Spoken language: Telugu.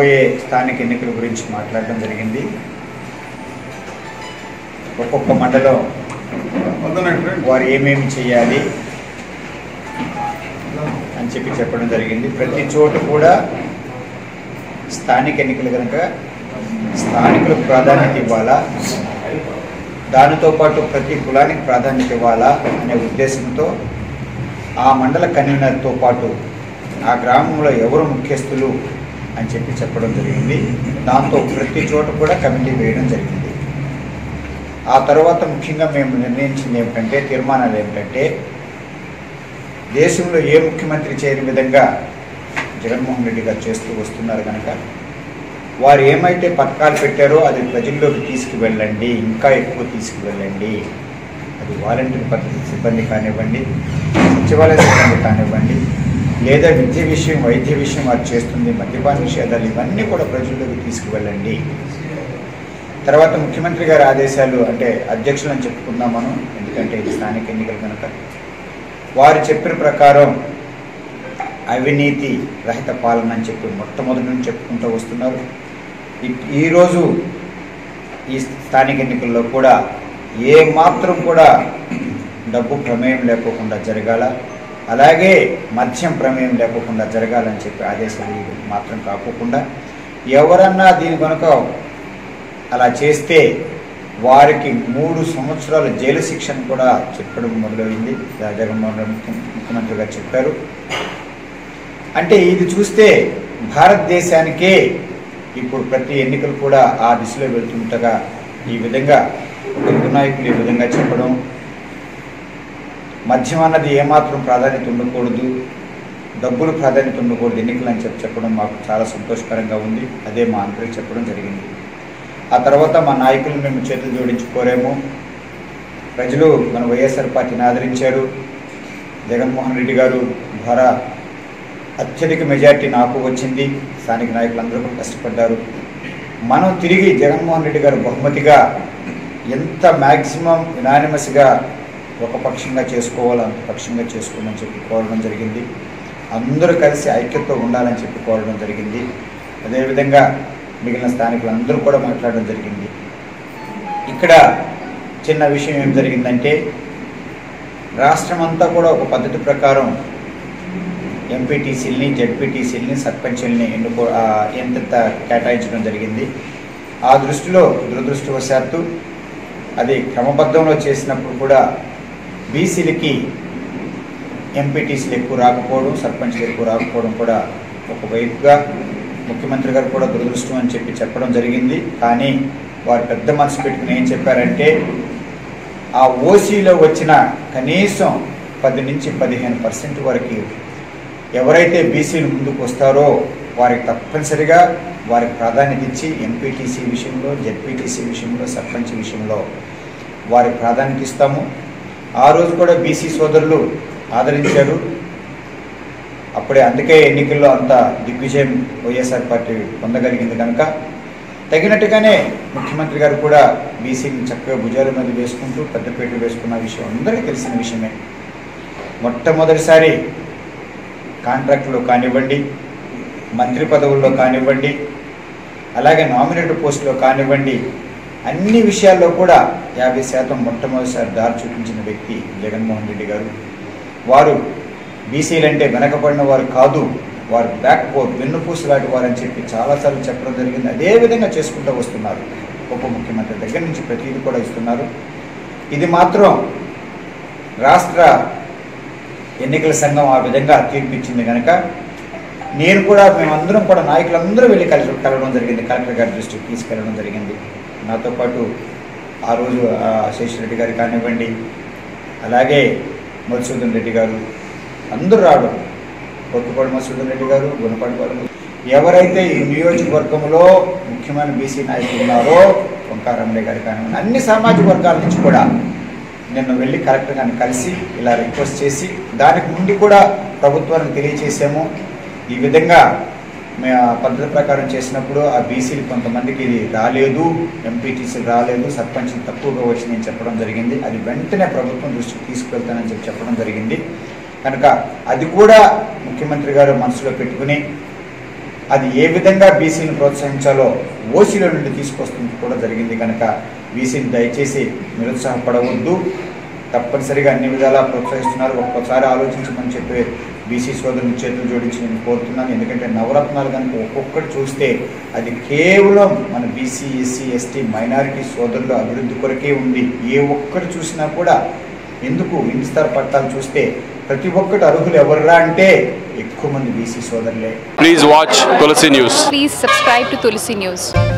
రాబోయే స్థానిక ఎన్నికల గురించి మాట్లాడడం జరిగింది. ఒక్కొక్క మండలం వారు ఏమేమి చేయాలి అని చెప్పడం జరిగింది. ప్రతి చోట కూడా స్థానిక ఎన్నికలు కనుక స్థానికులకు ప్రాధాన్యత ఇవ్వాలా, దానితో పాటు ప్రతి కులానికి ప్రాధాన్యత ఇవ్వాలా అనే ఉద్దేశంతో ఆ మండల కన్వీనర్తో పాటు ఆ గ్రామంలో ఎవరు ముఖ్యస్థులు అని చెప్పడం జరిగింది. దాంతో ప్రతి చోట కూడా కమిటీ వేయడం జరిగింది. ఆ తర్వాత ముఖ్యంగా మేము నిర్ణయించింది ఏమిటంటే, తీర్మానాలు ఏమిటంటే, దేశంలో ఏ ముఖ్యమంత్రి చేయని విధంగా జగన్మోహన్ రెడ్డి గారు చేస్తూ వస్తున్నారు కనుక వారు ఏమైతే పథకాలు పెట్టారో అది ప్రజల్లోకి తీసుకువెళ్ళండి, ఇంకా ఎక్కువ తీసుకువెళ్ళండి. అది వాలంటీర్ పద్ధతి సిబ్బంది కానివ్వండి, సచివాలయ సిబ్బంది కానివ్వండి, లేదా విద్య విషయం, వైద్య విషయం వారు చేస్తుంది, మద్యపాన నిషేధాలు, ఇవన్నీ కూడా ప్రజల్లోకి తీసుకువెళ్ళండి. తర్వాత ముఖ్యమంత్రి గారి ఆదేశాలు, అంటే అధ్యక్షులు అని చెప్పుకుందాం మనం, ఎందుకంటే ఇది స్థానిక ఎన్నికలు కనుక, వారు చెప్పిన ప్రకారం అవినీతి రహిత పాలన అని మొట్టమొదటి నుంచి చెప్పుకుంటూ వస్తున్నారు. ఈరోజు ఈ స్థానిక ఎన్నికల్లో కూడా ఏ మాత్రం కూడా డబ్బు ప్రమేయం లేకోకుండా జరగాల, అలాగే మద్యం ప్రమేయం లేకోకుండా జరగాలని ఆదేశాలు మాత్రం కాకోకుండా, ఎవరన్నా దీని కనుక అలా చేస్తే వారికి 3 సంవత్సరాల జైలు శిక్షను కూడా చెప్పడం మొదలైంది. జగన్మోహన్ రెడ్డి ముఖ్యమంత్రి గారు చెప్పారు. అంటే ఇది చూస్తే భారతదేశానికే ఇప్పుడు ప్రతి ఎన్నికలు కూడా ఆ దిశలో వెళ్తుండగా ఈ విధంగా నాయకులు ఈ విధంగా చెప్పడం, మద్యం అన్నది ఏమాత్రం ప్రాధాన్యత ఉండకూడదు, డబ్బులు ప్రాధాన్యత ఉండకూడదు ఎన్నికలు అని చెప్పడం మాకు చాలా సంతోషకరంగా ఉంది. అదే మా అందరికి చెప్పడం జరిగింది. ఆ తర్వాత మా నాయకులు మేము చేతులు జోడించి కోరాము. ప్రజలు మన వైఎస్ఆర్ పార్టీని ఆదరించారు. జగన్మోహన్ రెడ్డి గారు ద్వారా అత్యధిక మెజార్టీ నాకు వచ్చింది. స్థానిక నాయకులందరూ కూడా కష్టపడ్డారు. మనం తిరిగి జగన్మోహన్ రెడ్డి గారు బహుమతిగా ఎంత మ్యాక్సిమం యునానిమస్గా ఒక పక్షంగా చేసుకోవాలో అంత పక్షంగా చేసుకోమని కోరడం జరిగింది. అందరూ కలిసి ఐక్యతతో ఉండాలని కోరడం జరిగింది. అదేవిధంగా మిగిలిన స్థానికులందరూ కూడా మాట్లాడడం జరిగింది. ఇక్కడ చిన్న విషయం ఏం జరిగిందంటే, రాష్ట్రం అంతా కూడా ఒక పద్ధతి ప్రకారం ఎంపీటీసీలని, జెడ్పీటీసీలని, సర్పంచుల్ని ఎంత కేటాయించడం జరిగింది. ఆ దృష్టిలో దురదృష్టవశాత్తు అది క్రమబద్ధంలో చేసినప్పుడు కూడా బీసీలకి ఎంపీటీసీలు ఎక్కువ రాకపోవడం, సర్పంచ్లు ఎక్కువ రాకపోవడం కూడా ఒకవైపుగా ముఖ్యమంత్రి గారు కూడా దురదృష్టం అని చెప్పడం జరిగింది. కానీ వారు పెద్ద మనసు పెట్టుకుని ఏం చెప్పారంటే, ఆ ఓసీలో వచ్చిన కనీసం 10 నుంచి 15% వరకు ఎవరైతే బీసీలు ముందుకు వస్తారో వారికి తప్పనిసరిగా వారికి ప్రాధాన్యత ఇచ్చి ఎంపీటీసీ విషయంలో, జెడ్పీటీసీ విషయంలో, సర్పంచ్ విషయంలో వారికి ప్రాధాన్యత ఇస్తాము. ఆ రోజు కూడా బీసీ సోదరులు ఆదరించారు. అప్పుడే అందుకే ఎన్నికల్లో అంత దిగ్విజయం వైఎస్ఆర్ పార్టీ పొందగలిగింది కనుక తగినట్టుగానే ముఖ్యమంత్రి గారు కూడా బీసీని చక్కగా భుజాల మీద వేసుకుంటూ పెద్దపేట వేసుకున్న విషయం అందరికీ తెలిసిన విషయమే. మొట్టమొదటిసారి కాంట్రాక్టులో కానివ్వండి, మంత్రి పదవుల్లో కానివ్వండి, అలాగే నామినేటెడ్ పోస్టులో కానివ్వండి, అన్ని విషయాల్లో కూడా 50% మొట్టమొదటిసారి దారి చూపించిన వ్యక్తి జగన్మోహన్ రెడ్డి గారు. వారు బీసీలంటే వెనకబడిన వారు కాదు, వారు బ్యాక్బోన్, వెన్నుపూస లాంటి వారని చాలాసార్లు చెప్పడం జరిగింది. అదేవిధంగా చేసుకుంటూ వస్తున్నారు. ఉప ముఖ్యమంత్రి దగ్గర నుంచి ప్రతిదీ కూడా ఇస్తున్నారు. ఇది మాత్రం రాష్ట్ర ఎన్నికల సంఘం ఆ విధంగా తీర్పిచ్చింది కనుక నేను కూడా, మేమందరం కూడా నాయకులందరూ వెళ్ళి కలవడం జరిగింది. కలెక్టర్ గారి దృష్టికి తీసుకెళ్ళడం జరిగింది. నాతో పాటు ఆ రోజు శేషరెడ్డి గారు కానివ్వండి, అలాగే మధుసూదన్ రెడ్డి గారు, అందరూ రావడం, కొత్తపాడు మధుసూదన్ రెడ్డి గారు, గుణపాడు, ఎవరైతే ఈ నియోజకవర్గంలో ముఖ్యమైన బీసీ నాయకులు ఉన్నారో వంకారమణయ్య గారు కానివ్వండి, అన్ని సామాజిక వర్గాల నుంచి కూడా నిన్న వెళ్ళి కలెక్టర్ గారిని కలిసి ఇలా రిక్వెస్ట్ చేసి దానికి ముందు కూడా ప్రభుత్వానికి తెలియచేసాము. ఈ విధంగా పద్ధతి ప్రకారం చేసినప్పుడు ఆ బీసీలు కొంతమందికి ఇది రాలేదు, ఎంపీటీసీలు రాలేదు, సర్పంచ్లు తక్కువగా వచ్చిందని చెప్పడం జరిగింది. అది వెంటనే ప్రభుత్వం దృష్టికి తీసుకువెళ్తానని చెప్పడం జరిగింది. కనుక అది కూడా ముఖ్యమంత్రి గారు మనసులో పెట్టుకుని అది ఏ విధంగా బీసీని ప్రోత్సహించాలో ఓసీల నుండి తీసుకొస్తుంది కూడా జరిగింది. కనుక బీసీని దయచేసి నిరుత్సాహపడవద్దు, తప్పనిసరిగా అన్ని విధాలా ప్రోత్సహిస్తున్నారు. ఒక్కొక్కసారి ఆలోచించమని చెప్పి బీసీ సోదరుని చేతులు జోడించి నేను కోరుతున్నాను. ఎందుకంటే నవరత్నాలు కనుక ఒక్కొక్కటి చూస్తే అది కేవలం మన బీసీ, ఎస్సీ, ఎస్టీ, మైనారిటీ సోదరుల అభివృద్ధి కొరకే ఉంది. ఏ ఒక్కటి చూసినా కూడా ఎందుకు ఇంటిస్తార్ పట్టాలు చూస్తే ప్రతి ఒక్కటి అర్హులు ఎవర్రా అంటే ఎక్కువ మంది బీసీ సోదరులే. Please watch Tulasi news. Please subscribe to Tulsi News.